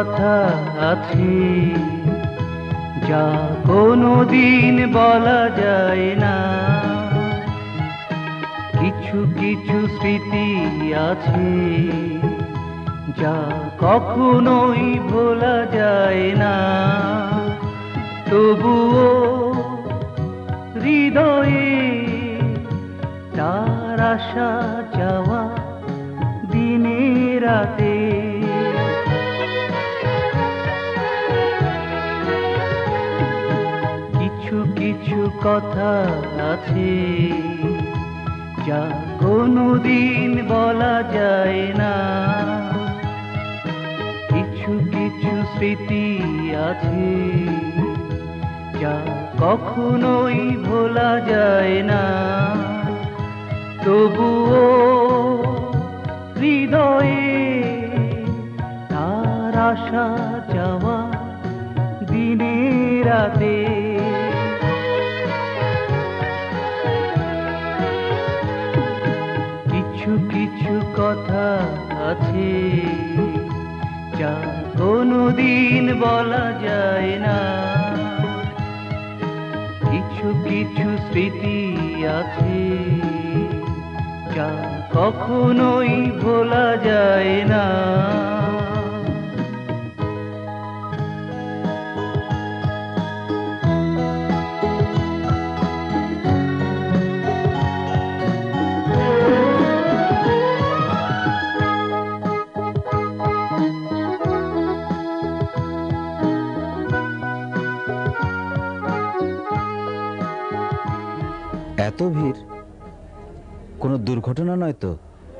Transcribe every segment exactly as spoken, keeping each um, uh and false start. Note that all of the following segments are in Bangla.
কথা আছে যা কোনোদিন বলা যায় না, কিছু কিছু স্মৃতি আছে যা কখনোই ভোলা যায় না। তবুও হৃদয়ে তার আসা যাওয়া দিনে রাতে। কিছু কিছু কথা আছে যা কোনোদিন বলা যায় না, কিছু কিছু স্মৃতি আছে যা কখনোই ভোলা যায় না। তবুও হৃদয়ে তার আসা যাওয়া দিনে রাতে। কিছু কিছু কথা আছে যা কোনোদিন বলা যায় না, কিছু কিছু স্মৃতি আছে যা কখনোই ভোলা যায় না। এত ভিড়, কোনো দুর্ঘটনা নয় তো?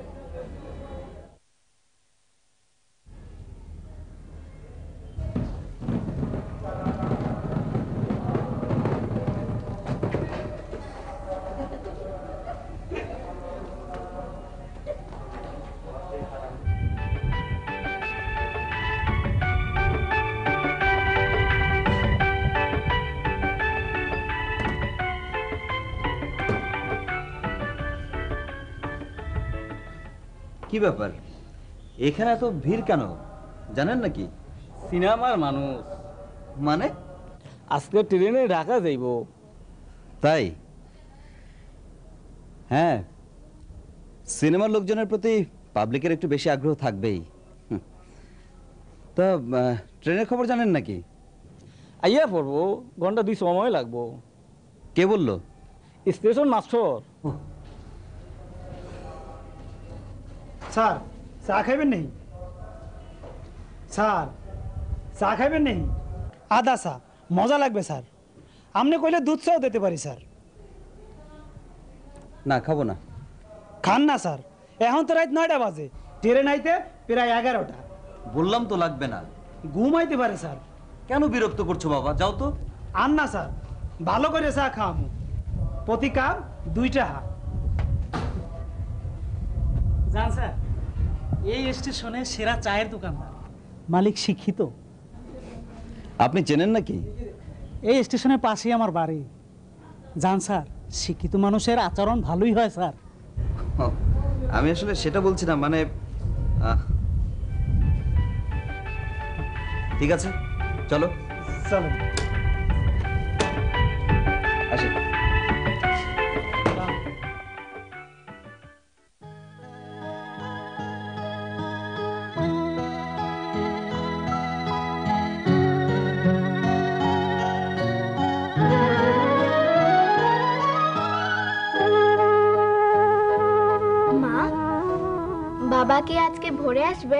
কি ব্যাপার, এখানে এত ভিড় কেন জানেন নাকি? সিনেমার মানুষ মানে? আজকে ট্রেনে ঢাকা যাইব। তাই? হ্যাঁ, সিনেমার লোকজনের প্রতি পাবলিকের একটু বেশি আগ্রহ থাকবেই। তা ট্রেনের খবর জানেন নাকি? আইয়া পড়বো, ঘন্টা দুই সময় লাগবো। কে বললো? Station master. স্যার চা খাইবেন নেই? স্যার চা খাইবেন নেই? আদা চা মজা লাগবে স্যার। আপনি কইলে দুধ চাও দিতে পারি স্যার। না, খাবো না। খান না স্যার, এখন তো রাত নয়টা বাজে, ট্রেন আইতে প্রায় এগারোটা। বললাম তো লাগবে না। ঘুমাইতে পারে স্যার। কেন বিরক্ত করছো বাবা, যাও তো। আন না স্যার, ভালো করে চা খাওয়ামু, প্রতি কাপ দুইটা হাত। জান স্যার, এই স্টেশনে সেরা চায়ের দোকানদার, মালিক শিক্ষিত। আপনি চেনেন নাকি? এই স্টেশনের পাশেই আমার বাড়ি। জান স্যার, শিক্ষিত মানুষের আচরণ ভালোই হয় স্যার। আমি আসলে সেটা বলছি না, মানে ঠিক আছে চলো চলো আসি। বাবা কি আজকে ভোরে আসবে?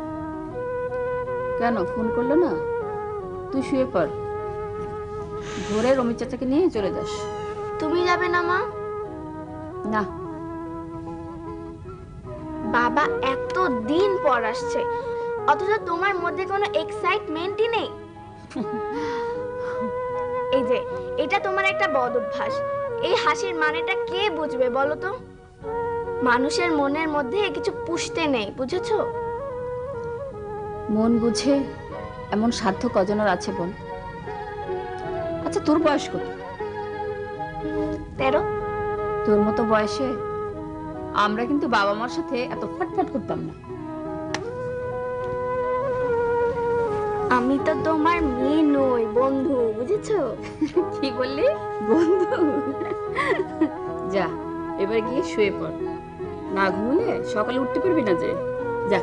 কেন ফোন করলো না? তুই শুয়ে পড়, ভোরে রমি চাচাকে নিয়ে চলে যাস। তুমি যাবে না মা? না, বাবা এত দিন পর আসছে, অথচ তোমার মধ্যে কোনো এক্সাইটমেন্টই নেই। এই যে এটা তোমার একটা বদ অভ্যাস। এই হাসির মানেটা কে বুঝবে বলো তো? মানুষের মনের মধ্যে কিছু পুষতে নেই, বুঝেছো? মন বুঝে এমন সাধ্য কজনের আছে বোন? আচ্ছা তোর বয়স কত? তেরো। তোর মতো বয়সে আমরা কিন্তু বাবা মার সাথে এত ফটফট করতাম না। আমি তো তোমার মেয়ে নই, বন্ধু, বুঝেছো? কি বললি? বন্ধু? যা এবার গিয়ে শুয়ে পড়, না ঘুমলে সকালে উঠতে পারবি না যে। যা।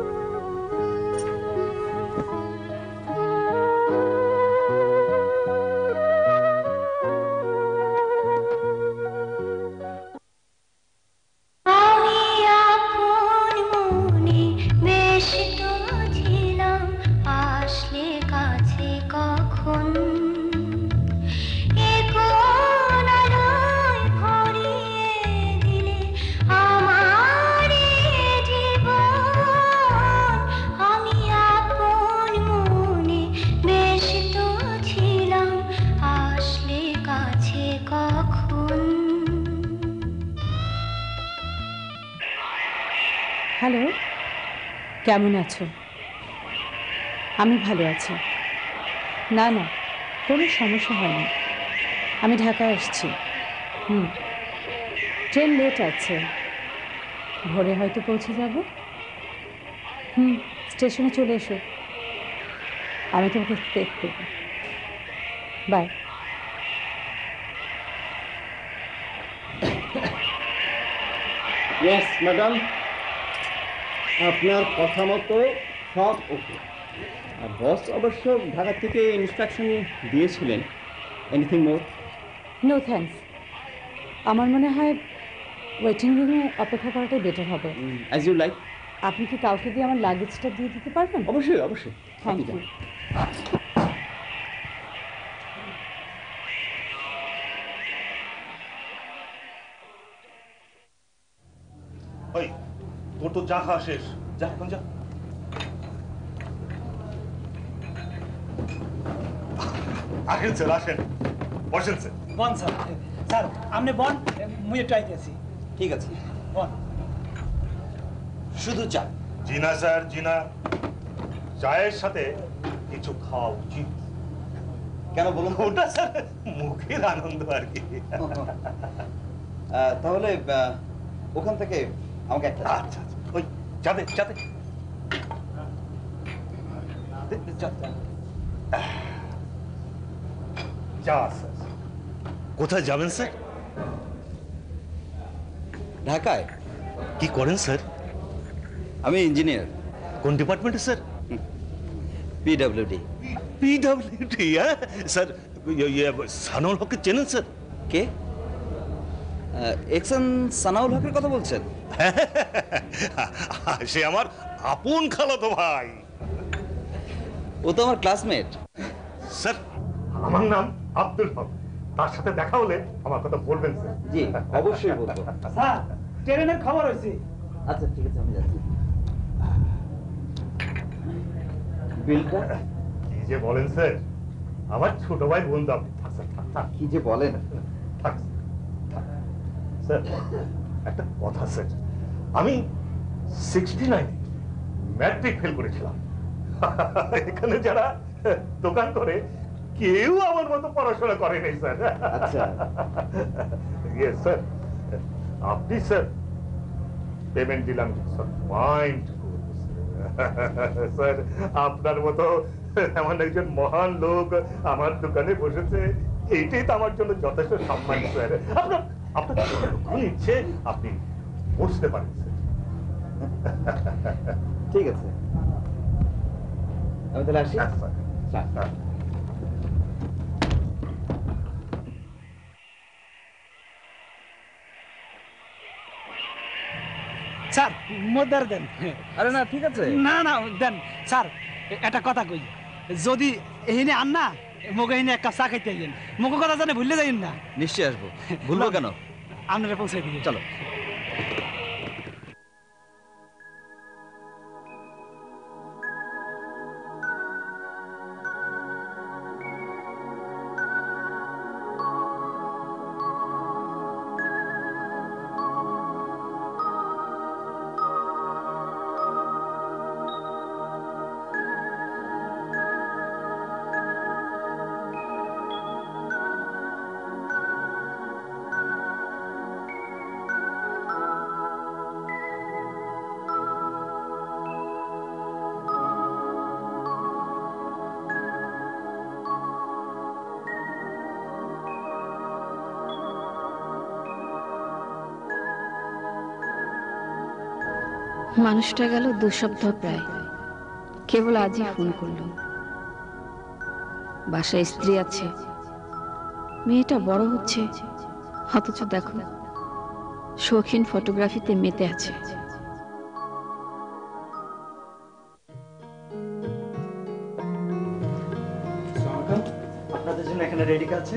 হ্যালো, কেমন আছো? আমি ভালো আছি। না না, কোনো সমস্যা হয়নি। আমি ঢাকায় আসছি। হুম, ট্রেন লেট আছে, ভোরে হয়তো পৌঁছে যাব। হুম, স্টেশনে চলে এসো, আমি তোমাকে টেক করব। বাই। ইয়েস ম্যাডাম, আপনার কথা মতো সব ওকে। আর বস অবশ্য ঢাকা থেকে ইনস্ট্রাকশন দিয়েছিলেন। এনিথিং মোর? নো থ্যাঙ্কস, আমার মনে হয় ওয়েটিং রুমে অপেক্ষা করাটাই বেটার হবে। As you like. আপনি কি কাউকে দিয়ে আমার লাগেজটা দিয়ে দিতে পারবেন? অবশ্যই অবশ্যই। Thank you. ওই তোর তো চা খাওয়া শেষ, যা এখন যা। আসেন স্যার, আসেন, বসেন স্যার। বন স্যার, স্যার আপনি বন, মুই একটু আইতেছি। ঠিক আছে, বন। শুধু চা? জি না স্যার, জি না, চায়ের সাথে কিছু খাওয়া উচিত। কেন বলুন? ওটা স্যার মুখের আনন্দ আর কি। আহ, তাহলে আহ, ওখান থেকে আমাকে একটা। আচ্ছা আচ্ছা, ওই যাতে যাতে যা স্যার। কোথায় যাবেন স্যার? ঢাকায়। কি করেন স্যার? আমি ইঞ্জিনিয়ার। কোন ডিপার্টমেন্টে স্যার? পিডব্লিউডি। পিডব্লিউডি? হ্যাঁ স্যার, সানাউল হককে চেনেন স্যার? কে? এক্সন সানাউল হকের কথা বলছেন? সে আমার আপন খালাতো ভাই। ও তো আমার ক্লাসমেট। স্যার আমার নাম আব্দুল হক, তার সাথে দেখা হলে আমার কথা বলবেন স্যার। জি অবশ্যই বলবো। স্যার ট্রেনের খবর হয়েছে। আচ্ছা ঠিক আছে, আমি যাচ্ছি। বিলটা? কি যে বলেন স্যার, আমার ছোট ভাই বন্ধু আপনি। থাক স্যার, থাক থাক। কি যে বলেন। থাক থাক। স্যার একটা কথা স্যার, আমি সিক্সটি নাইনে ম্যাট্রিক ফেল করেছিলাম। এখানে যারা দোকান করে কেউ আমার মতো পড়াশোনা করে নাই স্যার। আচ্ছা। ইয়েস স্যার, আপনি স্যার পেমেন্ট দিলাম মাইন্ড স্যার। আপনার মতো এমন একজন মহান লোক আমার দোকানে বসেছে, এইটাই তো আমার জন্য যথেষ্ট সম্মান স্যার। আপনার আপনার যখন ইচ্ছে আপনি বসতে পারেন স্যার। ঠিক আছে, আমি তাহলে আসি। স্যার স্যার মোদার দেন। আরে না ঠিক আছে। না না দেন স্যার, একটা কথা কই, যদি এহিনে আন না মগে এহিনে এক কাপ চা খাইতে আইয়েন, মগে কথা জানে ভুললে যাইন না। নিশ্চয়ই আসবো, ভুলবো কেন? আপনারা পৌঁছাই দিন। চলো। মানুষটা গেল দু সপ্তাহ প্রায়, কেবল আজই ফোন করলো। বাসায় স্ত্রী আছে, মেয়েটা বড় হচ্ছে, অথচ দেখো শৌখিন ফটোগ্রাফিতে মেতে আছে। আপনাদের জন্য এখানে রেডি আছে।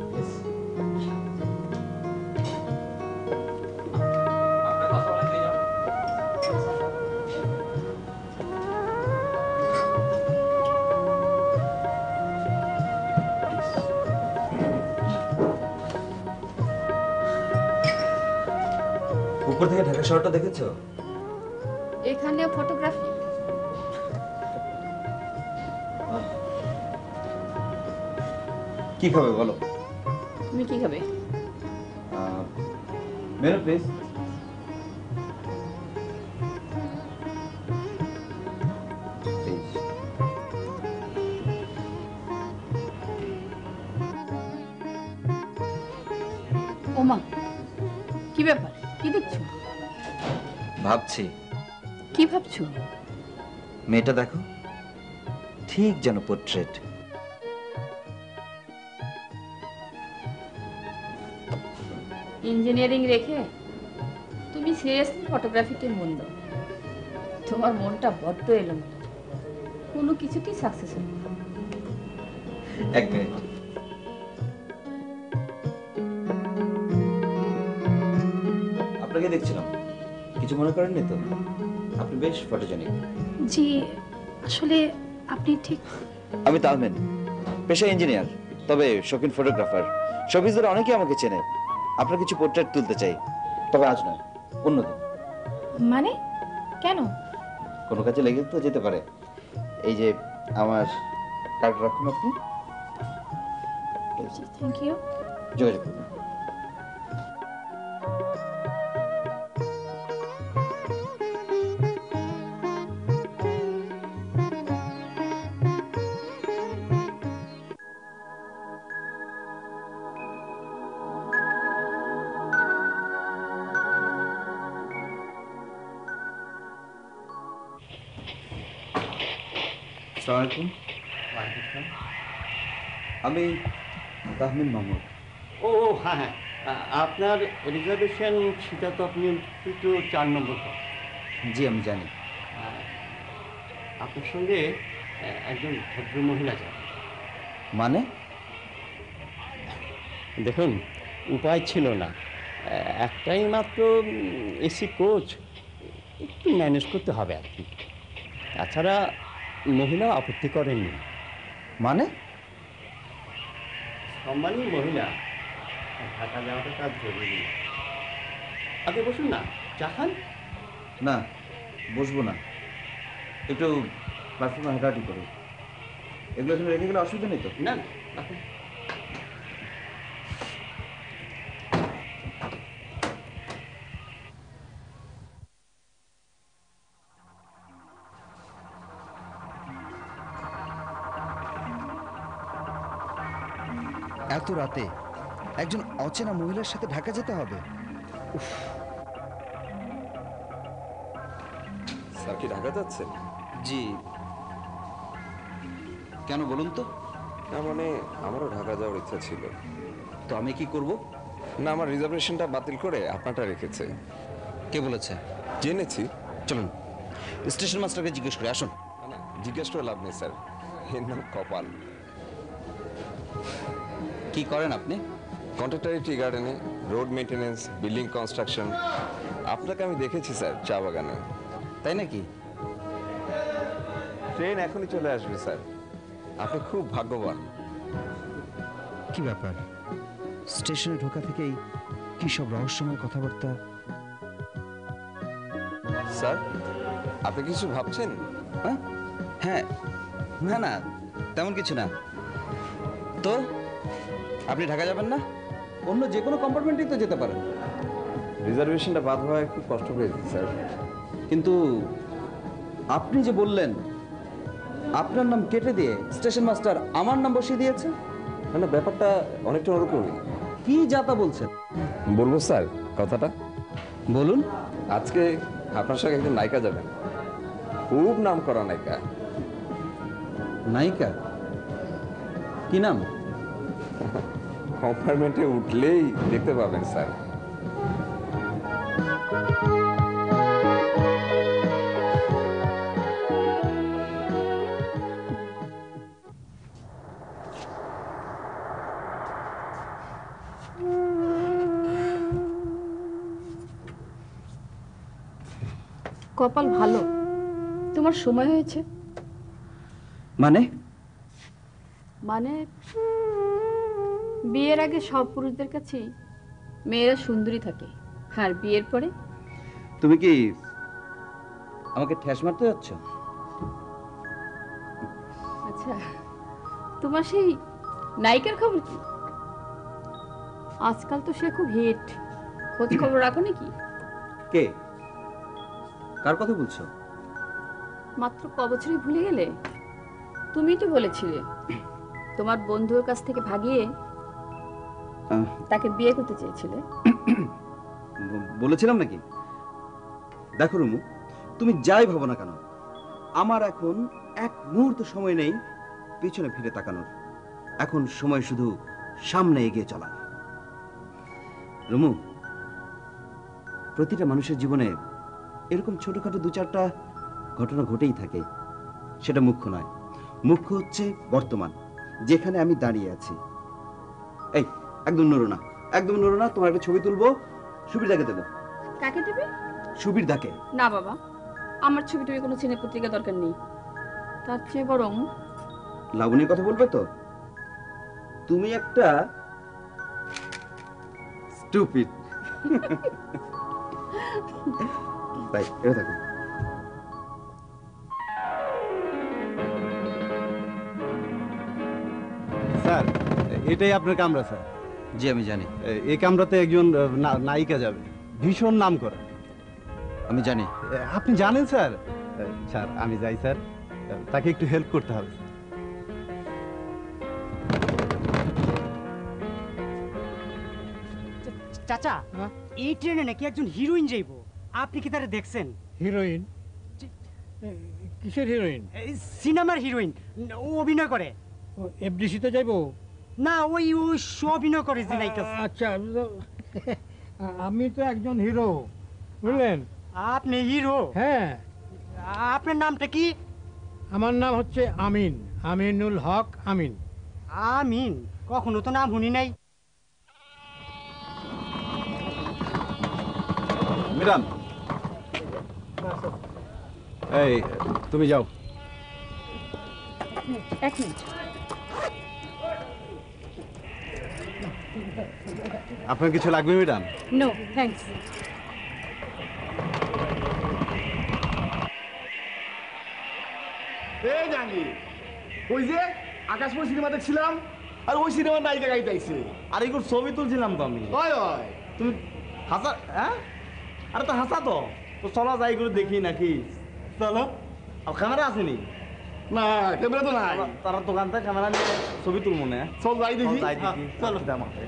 উপর থেকে ঢাকা শহরটা দেখেছো? এখানে ফটোগ্রাফি কি খাবে বলো? তুমি কি খাবে? Menu please. ওমা, কি ব্যাপার? কি দেখছো? ভাবছি। কি ভাবছো? মেয়েটা দেখো, ঠিক যেন পোর্ট্রেট। ইঞ্জিনিয়ারিং রেখে তুমি সিরিয়াসলি ফটোগ্রাফিতে মন দাও। তোমার মনটা বড্ড এলোমেলো, কোনো কিছুতেই সাকসেস হবে না। এক মিনিট। আপনাকে দেখছিলাম, কিছু মনে করেননি তো? আপনি বেশ ফটোজেনিক। জি, আসলে আপনি ঠিক। আমি তাহমিন, পেশা ইঞ্জিনিয়ার, তবে শৌখিন ফটোগ্রাফার। শোবিজদের অনেকেই আমাকে চেনে। আপনার কিছু পোর্ট্রেট তুলতে চাই, তবে আজ নয়, অন্যদিন। মানে কেন? কোনো কাজে লেগে তো যেতে পারে। এই যে আমার কার্ড রাখুন আপনি, থ্যাংক ইউ। যোগাযোগ করুন। আমি তাহমিন মাহমুদ। ও হ্যাঁ হ্যাঁ, আপনার রিজার্ভেশন সেটা তো আপনি একটু চার নম্বর ঘর। জি আমি জানি। আপনার সঙ্গে একজন ভদ্র মহিলা যাবে। মানে? দেখুন, উপায় ছিল না, একটাই মাত্র এসি কোচ, একটু ম্যানেজ করতে হবে আর কি। তাছাড়া মহিলা আপত্তি করেননি। মানে? সম্মানী মহিলা, ঢাকা যাওয়াটা তার জরুরি। আপনি বসুন না, চা খান। না, বসবো না, একটু প্ল্যাটফর্মে হাঁটাহাঁটি করি। এগুলো এখানে রেখে গেলে অসুবিধা নেই তো? না রাখুন। এত রাতে একজন অচেনা মহিলার সাথে ঢাকা যেতে হবে? স্যার কি ঢাকা যাচ্ছেন? জি। কেন বলুন তো? না মানে আমারও ঢাকা যাওয়ার ইচ্ছা ছিল। তো আমি কি করব? না, আমার রিজার্ভেশনটা বাতিল করে আপনারটা রেখেছে। কে বলেছে? জেনেছি। চলুন স্টেশন মাস্টারকে জিজ্ঞেস করে আসুন। না, জিজ্ঞেস করে লাভ নেই স্যার, এর নাম কপাল। কি করেন আপনি? কন্ট্রাক্টরি টি গার্ডেনে রোড মেইনটেনেন্স, বিল্ডিং কনস্ট্রাকশন। আপনাকে আমি দেখেছি স্যার চা বাগানে। তাই নাকি? ট্রেন এখনই চলে আসবে স্যার, আপনি খুব ভাগ্যবান। কি ব্যাপার, স্টেশনে ঢোকা থেকেই কি সব রহস্যময় কথাবার্তা? স্যার আপনি কিছু ভাবছেন? হ্যাঁ হ্যাঁ, না না তেমন কিছু না। তো আপনি ঢাকা যাবেন না? অন্য যে কোনো কম্পার্টমেন্টেই তো যেতে পারেন। রিজার্ভেশনটা বাদ হওয়ায় খুব কষ্ট পেয়েছি স্যার। কিন্তু আপনি যে বললেন আপনার নাম কেটে দিয়ে স্টেশন মাস্টার আমার নাম বসিয়ে দিয়েছে। না না, ব্যাপারটা অনেকটা ওরকমই। কি যাতা বলছেন? বলবো স্যার কথাটা? বলুন। আজকে আপনার সঙ্গে একজন নায়িকা যাবেন, খুব নাম করা নায়িকা। নায়িকা? কি নাম? কম্পার্টমেন্টে উঠলেই দেখতে পাবেন স্যার। কপাল ভালো, তোমার সময় হয়েছে। মানে? মানে বিয়ের আগে সব পুরুষদের কাছেই মেয়েরা সুন্দরী থাকে, আর বিয়ের পরে? তুমি কি আমাকে ঠেস মারতে যাচ্ছ? আচ্ছা, তোমার সেই নায়িকার খবর কি? আজকাল তো সে খুব হিট, খোঁজ খবর রাখো নাকি? কে? কার কথা বলছো? মাত্র ক বছরই ভুলে গেলে? তুমি তো বলেছিলে তোমার বন্ধুর কাছ থেকে ভাগিয়ে তাকে বিয়ে করতে চেয়েছিলে। বলেছিলাম নাকি? দেখো রুমু, তুমি যাই ভাবো না কেন, আমার এখন এক মুহূর্ত সময় নেই পিছনে ফিরে তাকানোর। এখন সময় শুধু সামনে এগিয়ে চলা। রুমু, প্রতিটা মানুষের জীবনে এরকম ছোটখাটো দু চারটা ঘটনা ঘটেই থাকে। সেটা মুখ্য নয়, মুখ্য হচ্ছে বর্তমান, যেখানে আমি দাঁড়িয়ে আছি। এই একদম নড়ো না, একদম নড়ো না। তোমার একটা ছবি তুলবো, সুবির দাকে দেবো। কাকে দেবে? সুবির দাকে। না বাবা, আমার ছবি টবি কোনো সিনে পত্রিকা দরকার নেই। তার চেয়ে বরং লাবণীর কথা বলবে তো? তুমি একটা স্টুপিড। তাই এটা দেখো। স্যার, এটাই আপনার কামরা স্যার। জি আমি জানি। এই কামরাতে একজন না- নায়িকা যাবে, ভীষণ নাম করা। আমি জানি। আপনি জানেন স্যার? স্যার আমি যাই স্যার, তাকে একটু হেল্প করতে হবে। চাচা, এই ট্রেনে নাকি একজন হিরোইন যাইব, আপনি কি তারা দেখছেন? হিরোইন? কিসের হিরোইন? সিনেমার হিরোইন, ও অভিনয় করে। এফডিসিতে যাইবো? না, ওই ওই শো অভিনয় করে যে নায়িকা। আচ্ছা, আমি তো একজন হিরো, বুঝলেন? আপনি হিরো? হ্যাঁ। আপনার নামটা কি? আমার নাম হচ্ছে আমিন, আমিনুল হক আমিন। আমিন? কখনো তো নাম শুনি নাই। ম্যাডাম, এই তুমি যাও। এক মিনিট। আপনার কিছু লাগবে ম্যাডাম? No thanks. এই জানি ওই যে আকাশময় সিনেমা দেখছিলাম, আর ওই সিনেমার নায়িকা গাইতে আইছে। আর এগুলো ছবি তুলছিলাম তো আমি। হয় হয় তুমি হাসা? হ্যাঁ, আরে তো হাসা তো তো চলো যাই করে দেখি নাকি। চলো। আর ক্যামেরা আসেনি? না, ক্যামেরা তো নাই। তারা দোকান থেকে ক্যামেরা নিয়ে ছবি তুলবো না। চল যাই দেখি। যাই দেখি। চলো। আমাকে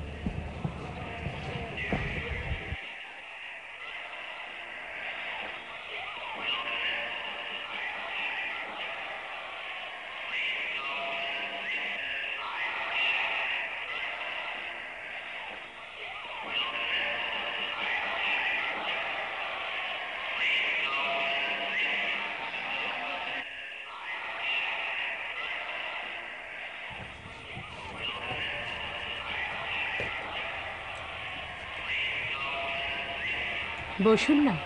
বসুন না।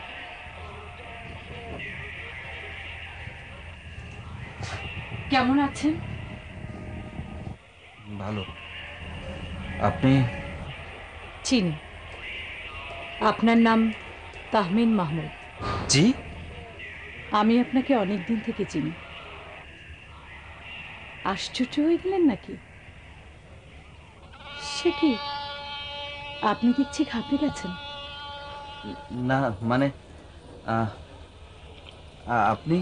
কেমন আছেন? ভালো। আপনি? চিনি, আপনার নাম তাহমিন মাহমুদ। জি। আমি আপনাকে অনেক দিন থেকে চিনি। আশ্চর্য হয়ে গেলেন নাকি? সে কি, আপনি দেখছি ঘাবড়ে গেছেন। না মানে আপনি?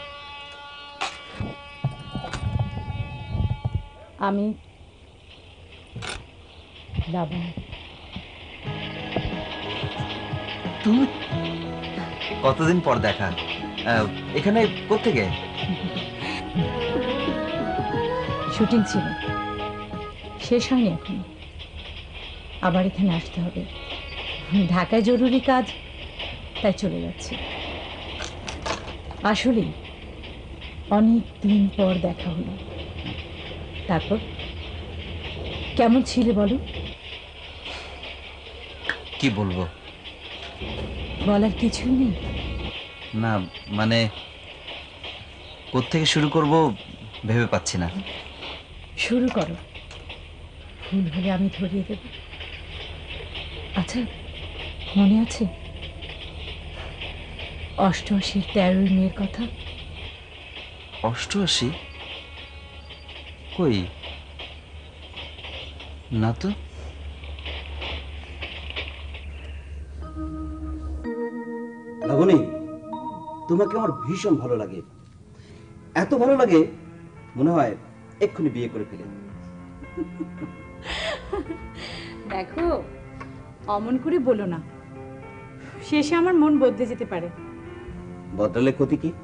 আমি লাবণী। তুমি কতদিন পর দেখা। আহ, এখানে কোত্থেকে? শুটিং ছিল, শেষ হয়নি এখন, আবার এখানে আসতে হবে। ঢাকায় জরুরি কাজ, তাই চলে যাচ্ছি। আসলে অনেক দিন পর দেখা হলো। তারপর কেমন ছিলে বলো? কি বলবো? বলার কিছুই নেই। না মানে কোত্থেকে শুরু করব ভেবে পাচ্ছি না। শুরু করো, ভুল হলে আমি ধরিয়ে দেব। আচ্ছা, মনে আছে অষ্টআশির তেরোই মেয়ের কথা? অষ্টআশি? কই না তো। লাবণী, তোমাকে আমার ভীষণ ভালো লাগে, এত ভালো লাগে মনে হয় এক্ষুনি বিয়ে করে ফেলে। দেখো, অমন করে বলো না, শেষে আমার মন বদলে যেতে পারে। বদলালে ক্ষতি কি?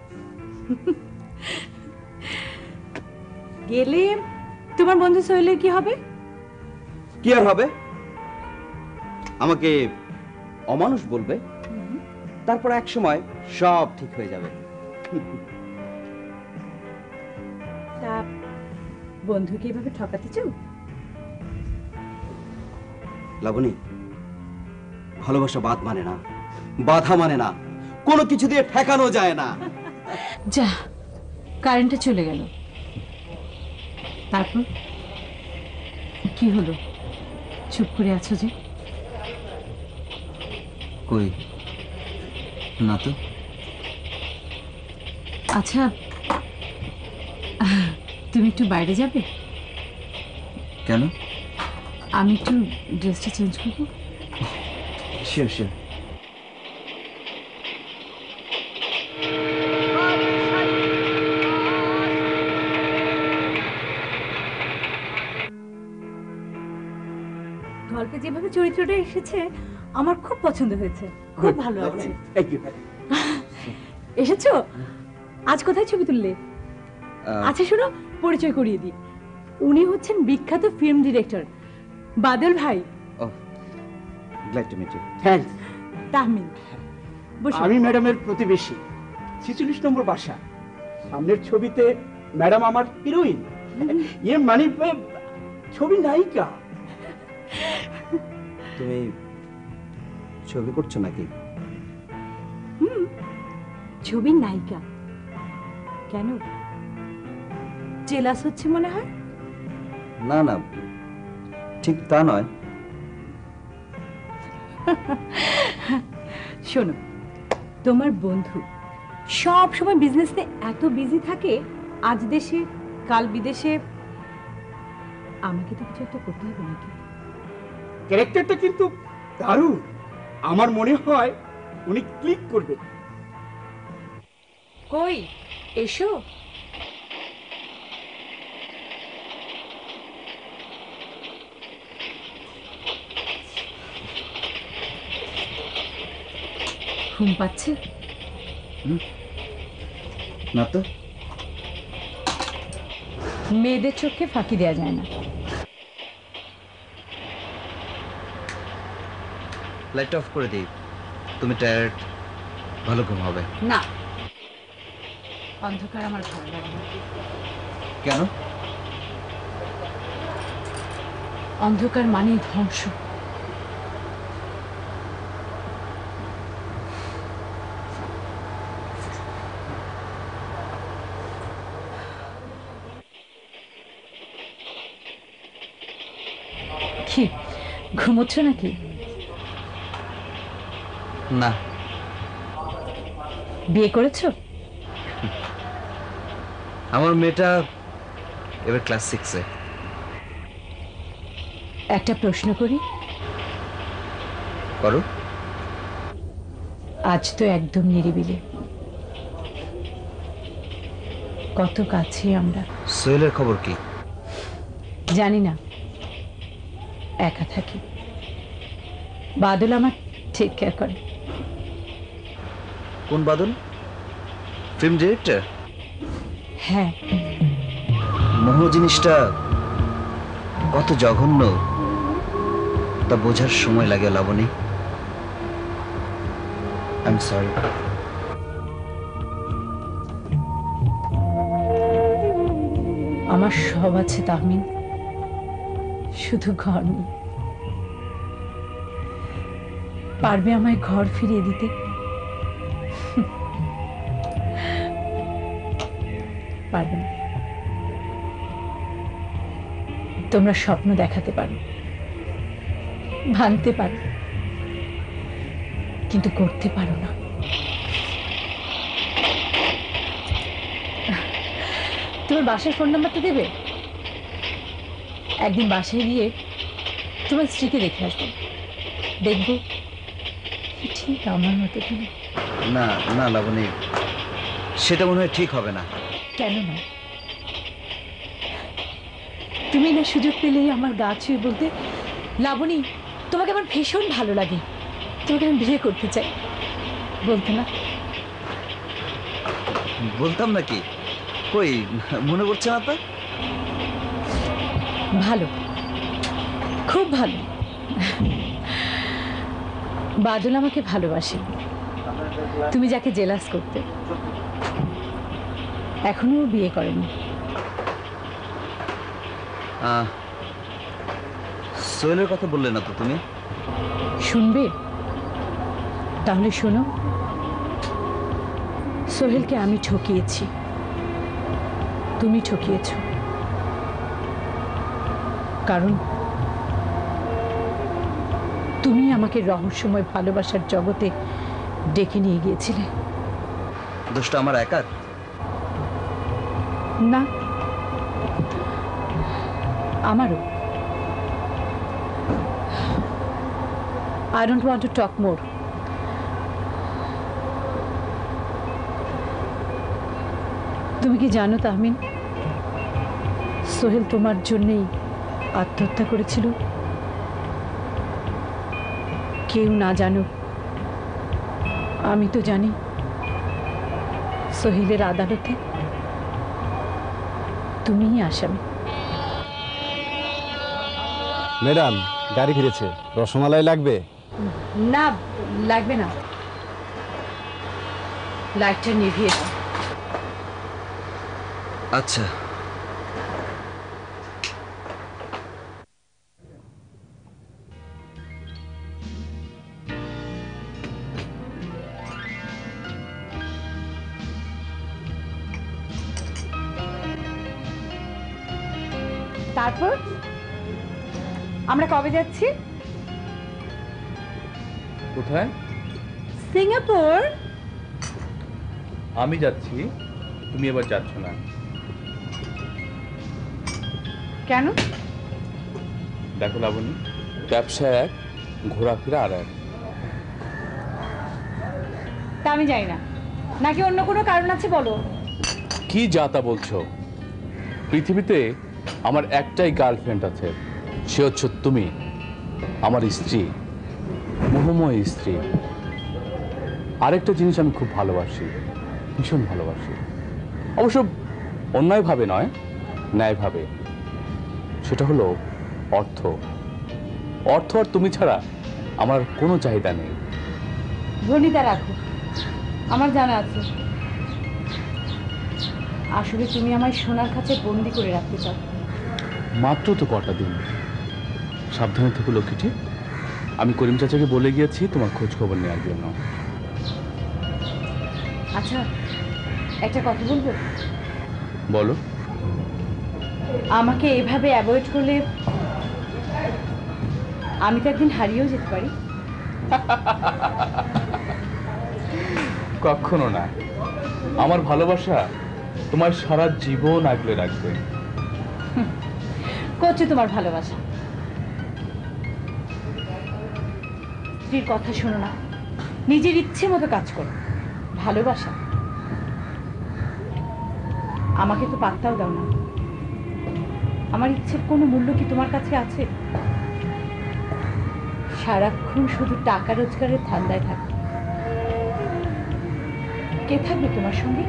গেলে তোমার বন্ধু সোহেলের কি হবে? কি আর হবে? আমাকে অমানুষ বলবে, তারপর এক সময় সব ঠিক হয়ে যাবে। তা বন্ধুকে এভাবে ঠকাতে চাও? লাবণী, ভালোবাসা বাদ মানে না, বাধা মানে না, কোনো কিছু দিয়ে ঠেকানো যায় না। যা, কারেন্টটা চলে গেল। তারপর কি হলো? চুপ করে আছো যে? কই না তো। আচ্ছা, তুমি একটু বাইরে যাবে? কেন? আমি একটু ড্রেসটা চেঞ্জ করবো। Sure sure. গল্পে যেভাবে চরিত্রটা এসেছে আমার খুব পছন্দ হয়েছে, খুব ভালো আছে। এসেছো? আজ কোথায় ছবি তুললে? আচ্ছা শোনো, পরিচয় করিয়ে দিই। উনি হচ্ছেন বিখ্যাত ফিল্ম ডিরেক্টর বাদল ভাই। Glad to meet you. Thanks. Tahmin, বসো। আমি ম্যাডামের প্রতিবেশী, ছেচল্লিশ নম্বর বাসা। সামনের ছবিতে ম্যাডাম আমার হিরোইন, ইয়ে মানে ছবি নায়িকা। তুমি ছবি করছো নাকি? হুম, ছবির নায়িকা। কেন, জেলাস হচ্ছে মনে হয়? না না, ঠিক তা নয়। শোনো, তোমার বন্ধু সব সময় বিজনেসে এত বিজি থাকে, আজ দেশে কাল বিদেশে। আমাকে তো কিছু একটা করতে হবে নাকি? ক্যারেক্টারটা কিন্তু দারুণ, আমার মনে হয় উনি ক্লিক করবেন। কই এসো। ঘুম পাচ্ছে? না তো। মেয়েদের চোখে ফাঁকি দেওয়া যায় না। লাইট অফ করে দিই, তুমি টায়ার্ড, ভালো ঘুম হবে। না, অন্ধকার আমার ভালো লাগে না। কেন? অন্ধকার মানেই ধ্বংস। কি ঘুমোচ্ছ নাকি? না। বিয়ে করেছো? আমার মেয়েটা এবার ক্লাস সিক্সে। একটা প্রশ্ন করি? করো। আজ তো একদম নিরিবিলি, কত কাছে আমরা। সোহেলের খবর কি? জানি না, একা থাকি। বাদল আমার টেক কেয়ার করে। কোন বাদল? Film director? হ্যাঁ। মোহ জিনিসটা কত জঘন্য তা বোঝার সময় লাগে লাবণী। I am sorry. আমার সব আছে তাহমিন, শুধু ঘর নেই। পারবে আমায় ঘর ফিরিয়ে দিতে? পারবে না। তোমরা স্বপ্ন দেখাতে পারো, ভাঙতে পারো, কিন্তু করতে পারো না। তোমার বাসার ফোন নাম্বারটা দেবে? একদিন বাসায় গিয়ে তোমার স্ত্রীকে দেখে আসবো, দেখবো ঠিক আমার মতো তুমি। না না লাবণী, সেটা মনে হয় ঠিক হবে না। কেন না? তুমি না সুযোগ পেলেই আমার গা ছুঁয়ে বলতে, লাবণী তোমাকে আমার ভীষণ ভালো লাগে, তোমাকে আমি বিয়ে করতে চাই, বলতে না? বলতাম নাকি? কই মনে পড়ছে না তো? ভালো, খুব ভালো। বাদল আমাকে ভালোবাসে, তুমি যাকে জেলাস করতে। এখনো বিয়ে করেনি। সোহেলের কথা বললে না তো তুমি? শুনবে? তাহলে শোনো। সোহেলকে আমি ঠকিয়েছি, তুমি ঠকিয়েছ। কারণ তুমি আমাকে রহস্যময় ভালোবাসার জগতে ডেকে নিয়ে গিয়েছিলে। দোষটা আমার একার না, আমারও। I don't want to talk more. তুমি কি জানো তাহমিন, সোহেল তোমার জন্যই আত্মহত্যা করেছিল? কেউ না জানুক, আমি তো জানি। সোহেলের আদালতে তুমিই আসামি। ম্যাডাম, গাড়ি ফিরেছে, রসমালাই লাগবে? না, লাগবে না। লাইটটা নিভিয়ে দাও। আচ্ছা। তারপর আমরা কবে যাচ্ছি? কোথায়? সিঙ্গাপুর। আমি যাচ্ছি, তুমি এবার যাচ্ছ না। কেন? দেখো লাবণী, ব্যবসা এক, ঘোরাফেরা আর এক। তা আমি যাই না, নাকি অন্য কোনো কারণ আছে? বলো। কি যা তা বলছো? পৃথিবীতে আমার একটাই গার্লফ্রেন্ড আছে, সে হচ্ছে তুমি, আমার স্ত্রী, মোহময় স্ত্রী। আরেকটা জিনিস আমি খুব ভালোবাসি, ভীষণ ভালোবাসি, অবশ্য অন্যায়ভাবে নয়, ন্যায়ভাবে। সেটা হলো অর্থ। অর্থ আর তুমি ছাড়া আমার কোনো চাহিদা নেই। ভনিতা রাখো, আমার জানা আছে। আসলে তুমি আমায় সোনার কাছে বন্দি করে রাখতে চাও। মাত্র তো কটা দিন, সাবধানে থেকো লক্ষ্মীটি। আমি করিম চাচাকে বলে গিয়েছি তোমার খোঁজ খবর নেওয়ার জন্য। আচ্ছা, একটা কথা বলবো? বলো। আমাকে এভাবে অ্যাভয়েড করলে আমি তো একদিন হারিয়েও যেতে পারি। কখনো না, আমার ভালোবাসা তোমার সারা জীবন আগলে রাখবে। করছে তোমার ভালোবাসা। স্ত্রীর কথা শোনো না, নিজের ইচ্ছে মতো কাজ করো। ভালোবাসা? আমাকে তো পাত্তাও দাও না। আমার ইচ্ছের কোনো মূল্য কি তোমার কাছে আছে? সারাক্ষণ শুধু টাকা রোজগারের ধান্দায় থাকো। কে থাকবে তোমার সঙ্গে?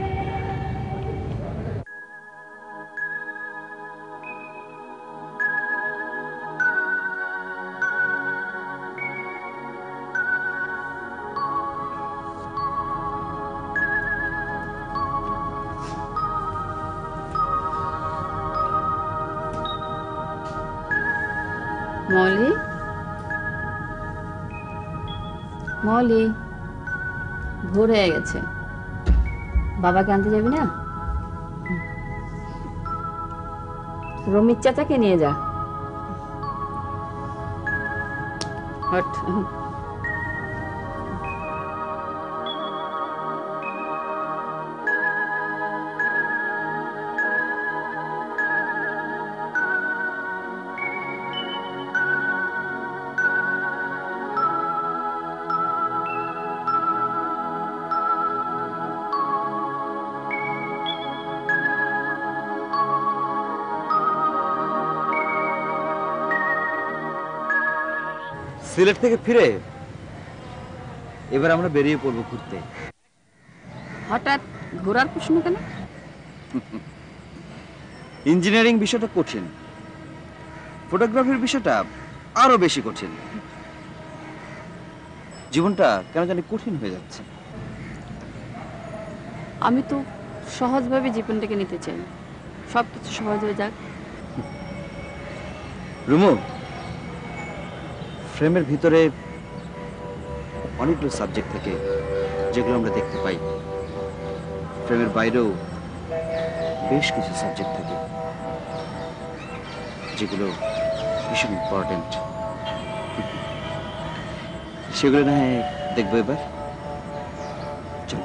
মলি, মলি, ভোর হয়ে গেছে, বাবাকে আনতে যাবি না? রমিত চাচাকে নিয়ে যা। হট। সিলেট থেকে ফিরে এবার আমরা বেরিয়ে পড়বো ঘুরতে। হঠাৎ ঘোরার প্রশ্ন কেন? ইঞ্জিনিয়ারিং বিষয়টা কঠিন, ফটোগ্রাফির বিষয়টা আরো বেশি কঠিন। জীবনটা কেন জানি কঠিন হয়ে যাচ্ছে। আমি তো সহজভাবে জীবনটাকে নিতে চাই, সবকিছু সহজ হয়ে যাক। রুমু, ফ্রেমের ভিতরে অনেকগুলো সাবজেক্ট থাকে যেগুলো আমরা দেখতে পাই। ফ্রেমের বাইরেও বেশ কিছু সাবজেক্ট থাকে যেগুলো ভীষণ ইম্পর্টেন্ট। সেগুলো না হয় দেখবো এবার। চল।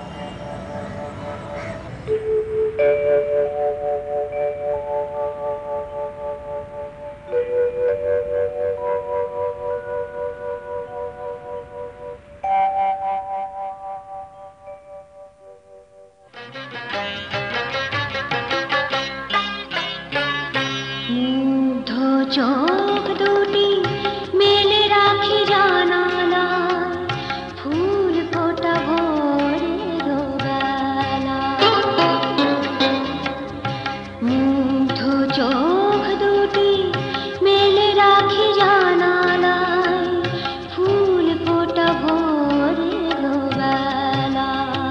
চোখ দুটি মেলে রাখি জানালায়, ফুল ফোটা ভোরের বেলা। মুগ্ধ চোখ দুটি মেলে রাখি জানালায়, ফুল ফোটা ভোরের বেলা।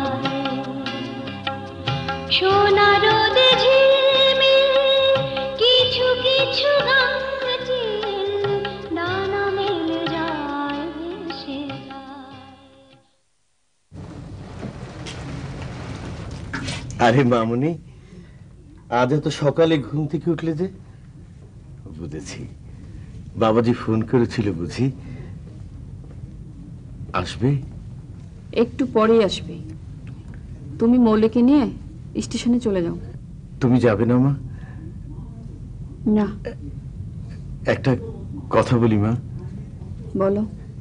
সোনা রোদে ঝিলমিল কিছু কিছু আরে মামুনি, আজ এত সকালে ঘুম থেকে উঠলে যে? বুঝেছি, বাবাজি ফোন করেছিল বুঝি। আসবে? একটু পরেই আসবে। তুমি মৌলিকে নিয়ে স্টেশনে চলে যাও। তুমি যাবে না মা? না। একটা কথা বলি মা। বলো।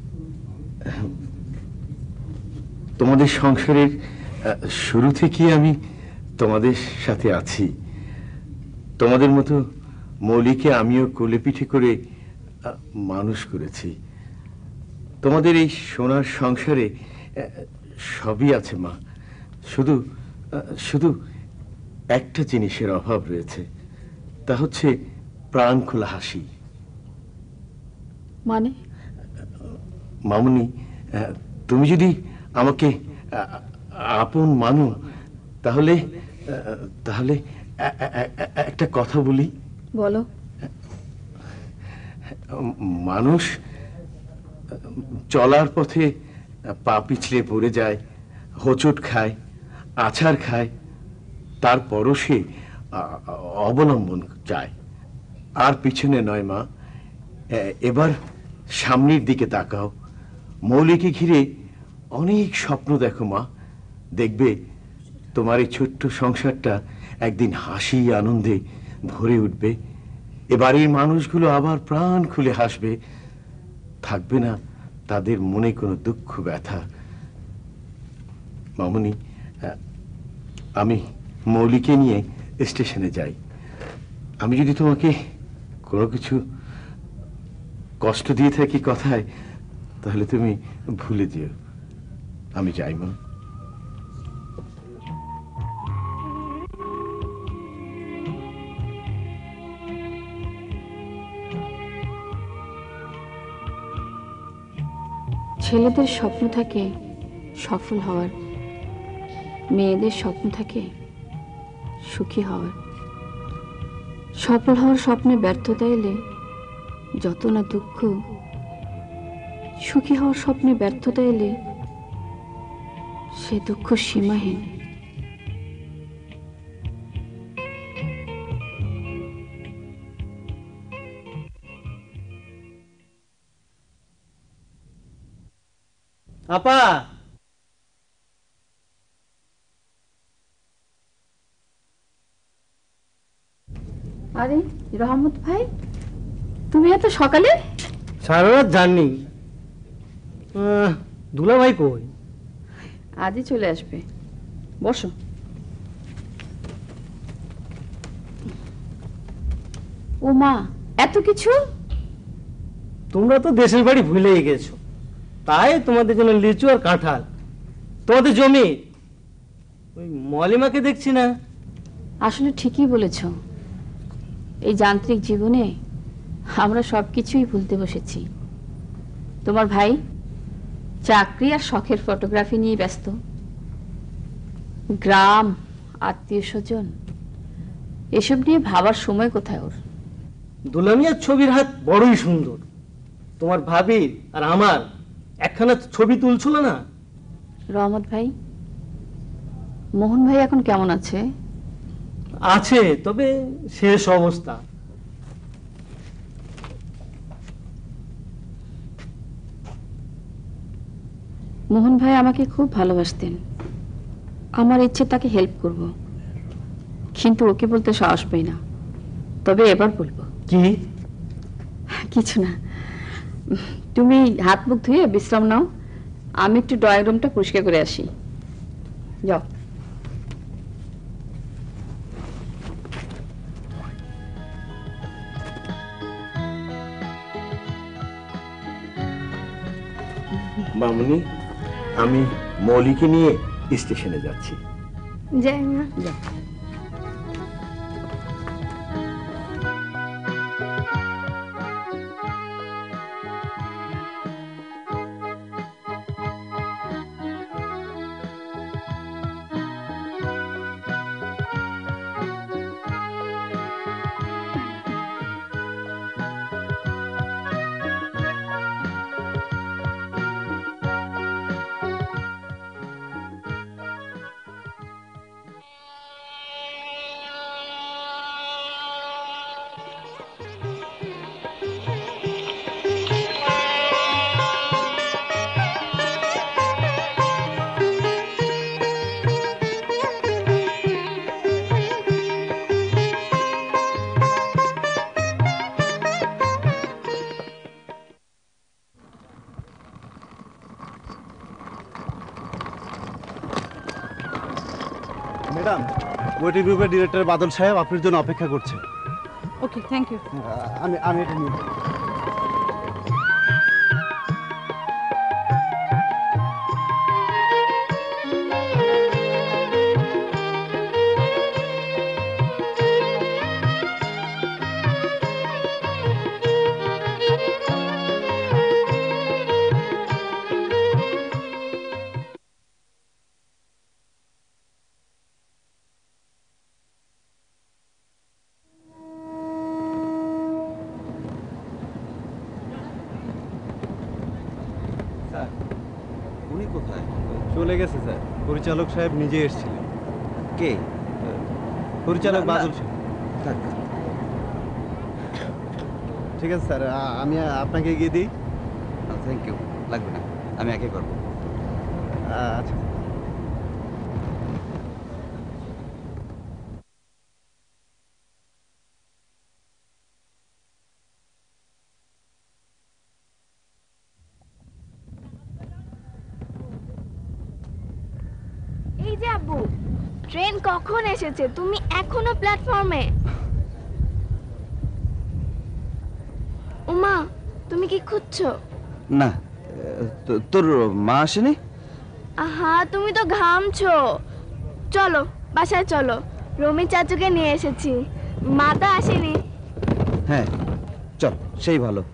তোমাদের সংসারের শুরু থেকে আমি তোমাদের সাথে আছি। তোমাদের মতো মৌলিকে আমিও কোলে পিঠে করে মানুষ করেছি। তোমাদের এই সোনার সংসারে সবই আছে মা, শুধু শুধু একটা জিনিসের অভাব রয়েছে, তা হচ্ছে প্রাণ খোলা হাসি। মানে? মামুনি, তুমি যদি আমাকে আপন মানো তাহলে তাহলে একটা কথা বলি। বলো। মানুষ চলার পথে পা পিছলে পড়ে যায়, হোঁচট খায়, আছাড় খায়, তারপরও সে অবলম্বন চায়, আর পিছনে নয় মা। এবার সামনের দিকে তাকাও, মৌলিকে ঘিরে অনেক স্বপ্ন দেখো মা। দেখবে তোমার এই ছোট্ট সংসারটা একদিন হাসি আনন্দে ভরে উঠবে। এবার এই মানুষগুলো আবার প্রাণ খুলে হাসবে, থাকবে না তাদের মনে কোনো দুঃখ ব্যথা। মামুনি, আমি মৌলিকে নিয়ে স্টেশনে যাই। আমি যদি তোমাকে কোনো কিছু কষ্ট দিয়ে থাকি কথায়, তাহলে তুমি ভুলে যেও। আমি যাই মা। ছেলেদের স্বপ্ন থাকে সফল হওয়ার, মেয়েদের স্বপ্ন থাকে সুখী হওয়ার। সফল হওয়ার স্বপ্নে ব্যর্থতা এলে যত না দুঃখ, সুখী হওয়ার স্বপ্নে ব্যর্থতা এলে সে দুঃখ সীমাহীন। আপা, আরে রহমত ভাই, তুমি এত সকালে? সারা রাত জার্নি। দুলা ভাই কই? আজই চলে আসবে, বসো। ও মা, এত কিছু? তোমরা তো দেশের বাড়ি ভুলেই গেছো, তাই তোমাদের জন্য লিচু আর কাঁঠাল। তোমাদের জমি ওই মলিমাকে দেখছি না। আসলে ঠিকই বলেছ, এই যান্ত্রিক জীবনে আমরা সবকিছুই ভুলতে বসেছি। তোমার ভাই চাকরি আর শখের ফটোগ্রাফি নিয়ে ব্যস্ত। গ্রাম, আত্মীয় স্বজন এসব নিয়ে ভাবার সময় কোথায় ওর? দুলামিয়ার ছবির হাত বড়ই সুন্দর। তোমার ভাবি আর আমার একখানা ছবি তুলছিল না? রহমত ভাই, মোহন ভাই এখন কেমন আছে? আছে, তবে শেষ অবস্থা। মোহন ভাই আমাকে খুব ভালোবাসতেন। আমার ইচ্ছে তাকে হেল্প করব, কিন্তু ওকে বলতে সাহস পাই না। তবে এবার বলবো। কি? কিছু না, তুমি হাত মুখ ধুয়ে বিশ্রাম নাও, আমি একটু ড্রয়িং রুমটা পরিষ্কার করে আসি। যাও। মামুনি, আমি মৌলিকে নিয়ে স্টেশনে যাচ্ছি। যাই মা। যাও। ম্যাডাম, ওয়েটিং গ্রুপের ডিরেক্টর বাদল সাহেব আপনার জন্য অপেক্ষা করছে। Okay, thank you. আমি আমি এটা নিয়ে উনি কোথায়? চলে গেছে স্যার। পরিচালক সাহেব নিজে এসেছিলেন। কে? পরিচালক বাদল সাহেব। থাক। ঠিক আছে স্যার, আ- আমি আপনাকে এগিয়ে দিই। থ্যাংক ইউ, লাগবে না, আমি একে করবো। আচ্ছা। এই যে আব্বু, ট্রেন কখন এসেছে? তুমি এখনো প্ল্যাটফর্মে? উমা, তুমি কি খুঁজছো? না, তো- তোর মা আসেনি? আহা, তুমি তো ঘামছো। চলো বাসায় চলো, রমি চাচুকে নিয়ে এসেছি। মা তো আসেনি। হ্যাঁ, চল, সেই ভালো।